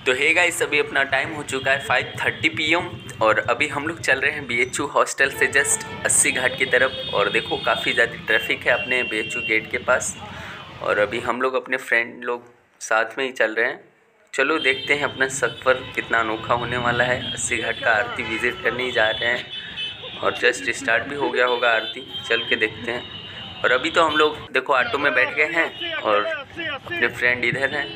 तो hey guys, अभी अपना टाइम हो चुका है 5:30 PM और अभी हम लोग चल रहे हैं BHU हॉस्टल से जस्ट अस्सी घाट की तरफ। और देखो काफ़ी ज़्यादा ट्रैफिक है अपने BHU गेट के पास। और अभी हम लोग अपने फ्रेंड लोग साथ में ही चल रहे हैं। चलो देखते हैं अपना सफ़र कितना अनोखा होने वाला है। अस्सी घाट का आरती विज़िट करने ही जा रहे हैं और जस्ट स्टार्ट भी हो गया होगा आरती, चल के देखते हैं। और अभी तो हम लोग देखो ऑटो में बैठ गए हैं और अपने फ्रेंड इधर हैं।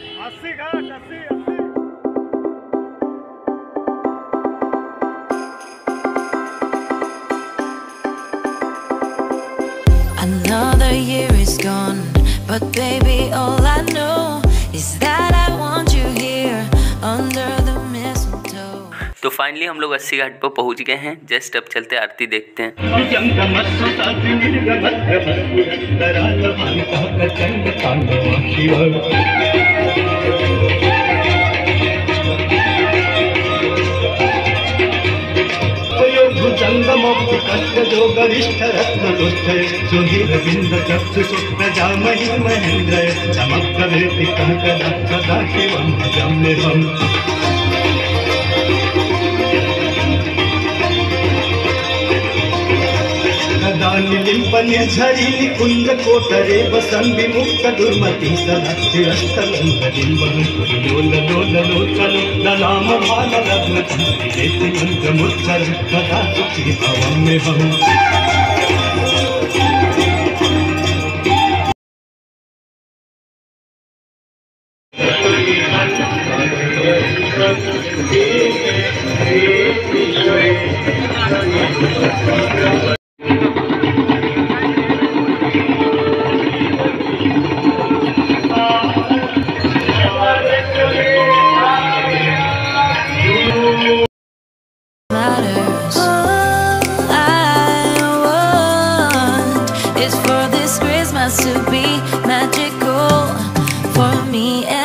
Another year is gone, but baby, all I know is that I want you here under the mistletoe. तो फाइनली हम लोग अस्सी घाट पर पहुंच गए हैं। जस्ट अब चलते आरती देखते हैं। जो गरिष्ठ रत्न सुधीर बिंद चक्षुषु प्रजामहि महेंद्र चमक्कवेति कंकणं सदा शिवं भजाम्यहम्। लिम्प निर्झरी निकुंज कोटरे वसन विमुक्त दुर्मति सदा लोल लोल लोचलो ललाम भाल लग्न कंठि मंत्र मुच्चर सदा सुखी भवं में हम। To be magical for me.